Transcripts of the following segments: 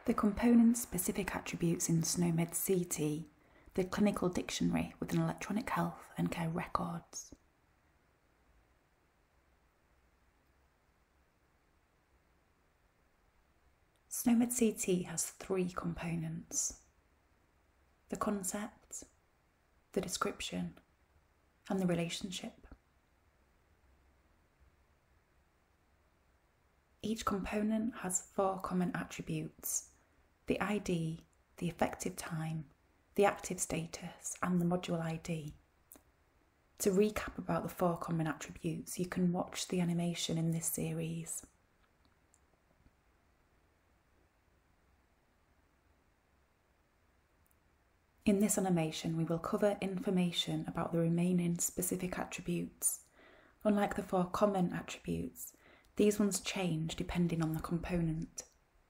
The component-specific attributes in SNOMED CT, the clinical dictionary within electronic health and care records. SNOMED CT has 3 components: the concept, the description, and the relationship. Each component has 4 common attributes: the ID, the effective time, the active status, and the module ID. To recap about the 4 common attributes, you can watch the animation in this series. In this animation, we will cover information about the remaining specific attributes. Unlike the 4 common attributes, these ones change depending on the component.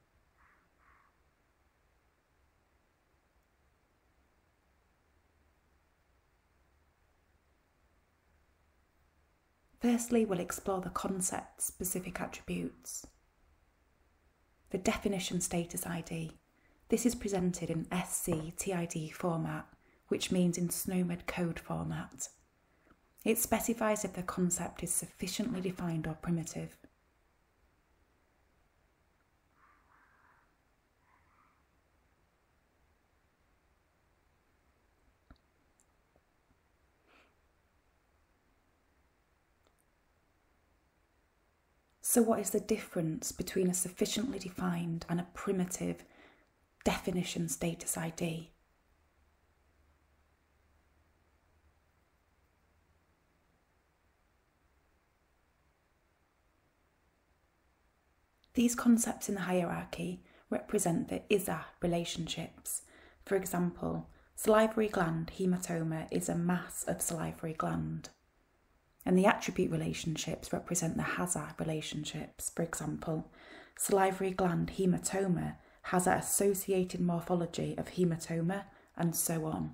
Firstly, we'll explore the concept-specific attributes. The definition status ID. This is presented in SC-TID format, which means in SNOMED code format. It specifies if the concept is sufficiently defined or primitive. So what is the difference between a sufficiently defined and a primitive definition status ID? These concepts in the hierarchy represent the ISA relationships. For example, salivary gland hematoma is a mass of salivary gland. And the attribute relationships represent the HAZA relationships. For example, salivary gland hematoma has an associated morphology of hematoma, and so on.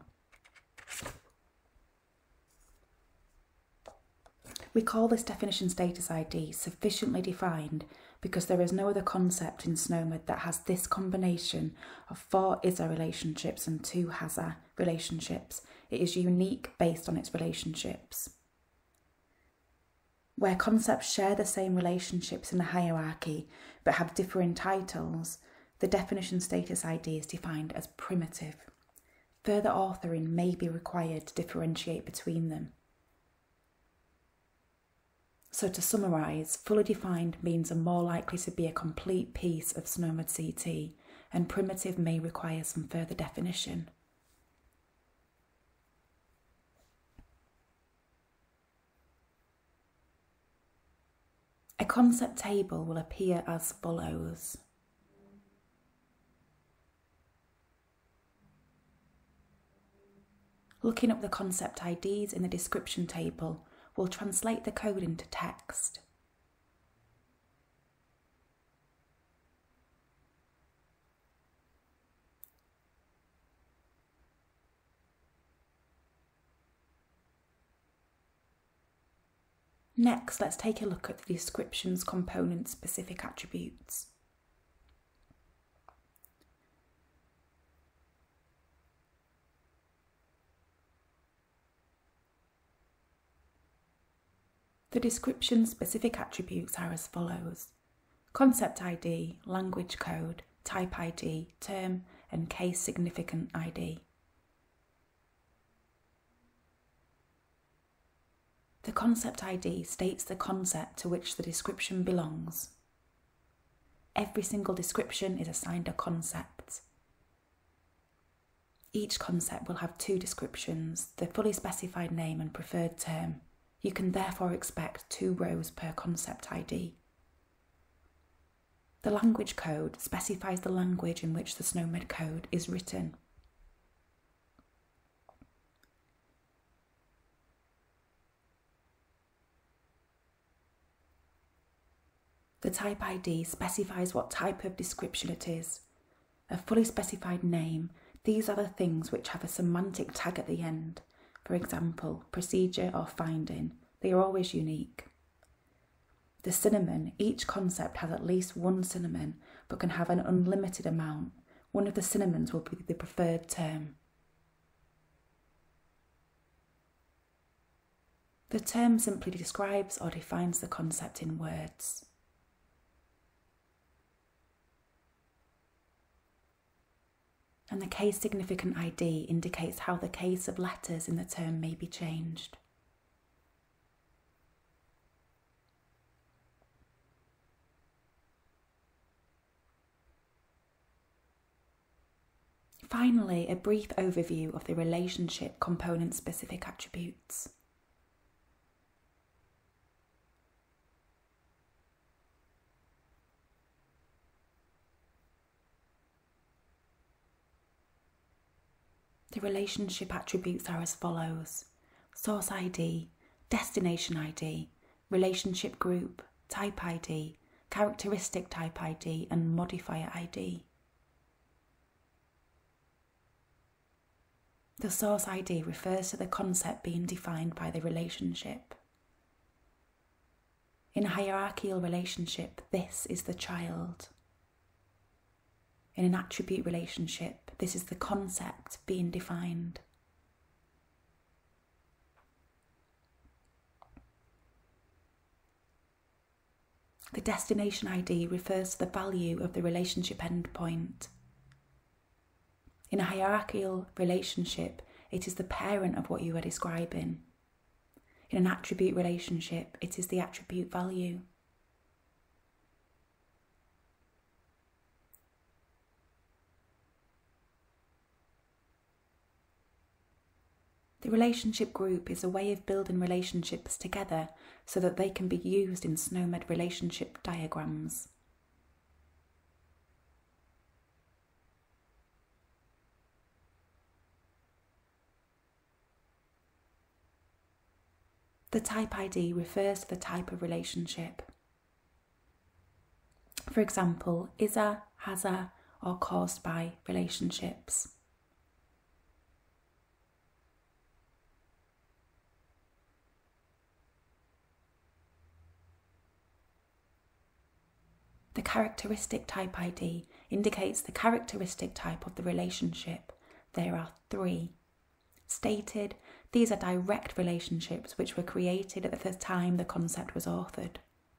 We call this definition status ID sufficiently defined because there is no other concept in SNOMED that has this combination of 4 ISA relationships and 2 HAZA relationships. It is unique based on its relationships. Where concepts share the same relationships in the hierarchy but have differing titles, the definition status ID is defined as primitive. Further authoring may be required to differentiate between them. So to summarise, fully defined means are more likely to be a complete piece of SNOMED CT, and primitive may require some further definition. A concept table will appear as follows. Looking up the concept IDs in the description table will translate the code into text. Next, let's take a look at the description's component-specific attributes. The description-specific attributes are as follows: concept ID, language code, type ID, term and case significant ID. The concept ID states the concept to which the description belongs. Every single description is assigned a concept. Each concept will have 2 descriptions, the fully specified name and preferred term. You can therefore expect 2 rows per concept ID. The language code specifies the language in which the SNOMED code is written. The type ID specifies what type of description it is. A fully specified name, these are the things which have a semantic tag at the end. For example, procedure or finding. They are always unique. The cinnamon, each concept has at least one cinnamon, but can have an unlimited amount. One of the cinnamons will be the preferred term. The term simply describes or defines the concept in words. And the case significant ID indicates how the case of letters in the term may be changed. Finally, a brief overview of the relationship component-specific attributes. The relationship attributes are as follows: source ID, destination ID, relationship group, type ID, characteristic type ID, and modifier ID. The source ID refers to the concept being defined by the relationship. In a hierarchical relationship, this is the child. In an attribute relationship, this is the concept being defined. The destination ID refers to the value of the relationship endpoint. In a hierarchical relationship, it is the parent of what you are describing. In an attribute relationship, it is the attribute value. The relationship group is a way of building relationships together so that they can be used in SNOMED relationship diagrams. The type ID refers to the type of relationship. For example, is-a, has-a, or caused by relationships. The characteristic type ID indicates the characteristic type of the relationship. There are 3. Stated, these are direct relationships which were created at the time the concept was authored.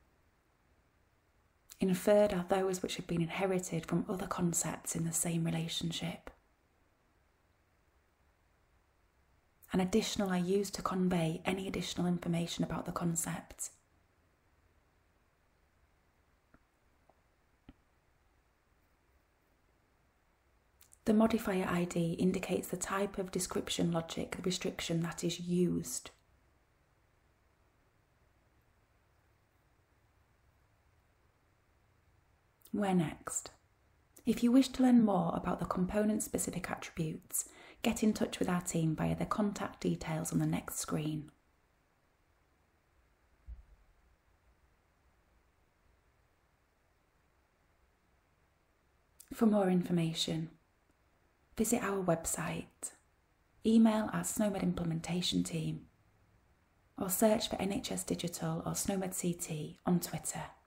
Inferred are those which have been inherited from other concepts in the same relationship. And additional are used to convey any additional information about the concept. The modifier ID indicates the type of description logic restriction that is used. Where next? If you wish to learn more about the component-specific attributes, get in touch with our team via the contact details on the next screen. For more information, visit our website, email our SNOMED implementation team, or search for NHS Digital or SNOMED CT on Twitter.